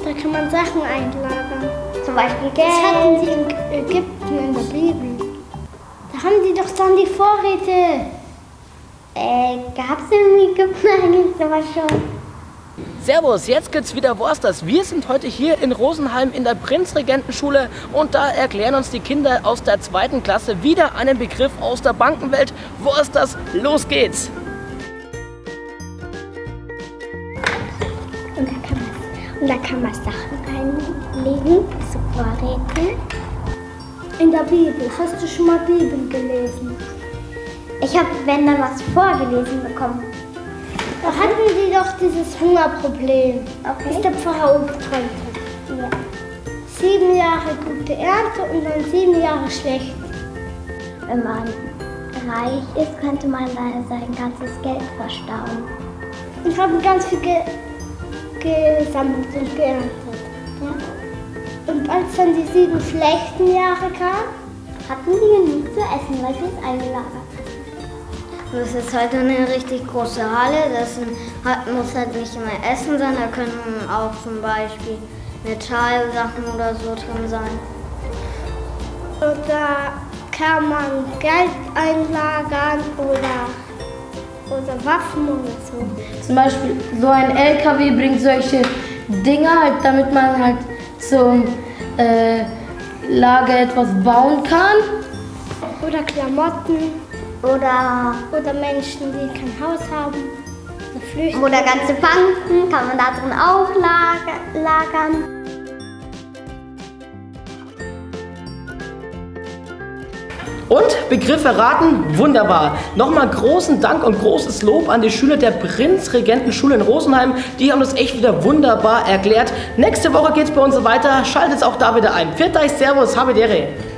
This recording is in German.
Da kann man Sachen einlagern. Zum Beispiel Geld. Das hatten sie in Ägypten in der Bibel. Da haben die doch dann die Vorräte. Gab es in Ägypten eigentlich sowas schon? Servus, jetzt gibt's wieder Worsters. Wir sind heute hier in Rosenheim in der Prinzregentenschule und da erklären uns die Kinder aus der 2. Klasse wieder einen Begriff aus der Bankenwelt. Worsters, los geht's! Und da kann man Sachen reinlegen, so Vorräte. In der Bibel. Hast du schon mal Bibel gelesen? Ich habe, wenn dann was vorgelesen bekommen. Da hatten die doch dieses Hungerproblem. Okay. Das der Pfarrer umgeträumt hat. Ja. 7 Jahre gute Ernte und dann 7 Jahre schlecht. Wenn man reich ist, könnte man dann sein ganzes Geld verstauen. Und haben ganz viel gesammelt und geerntet. Ja. Und als dann die 7 schlechten Jahre kamen, hatten die genug zu essen, weil sie es eingelagert haben. Das ist halt eine richtig große Halle, muss halt nicht immer Essen sein, da können auch zum Beispiel Metallsachen oder so drin sein. Und da kann man Geld einlagern oder Waffen oder so. Zum Beispiel so ein LKW bringt solche Dinger, halt, damit man halt zum Lager etwas bauen kann. Oder Klamotten. Oder Menschen, die kein Haus haben. Oder ganze Banken kann man da drin auch lagern. Und Begriffe raten? Wunderbar! Nochmal großen Dank und großes Lob an die Schüler der Prinzregentenschule in Rosenheim. Die haben das echt wieder wunderbar erklärt. Nächste Woche geht's bei uns weiter. Schaltet auch da wieder ein. Pfiat euch, Servus, habe Dere!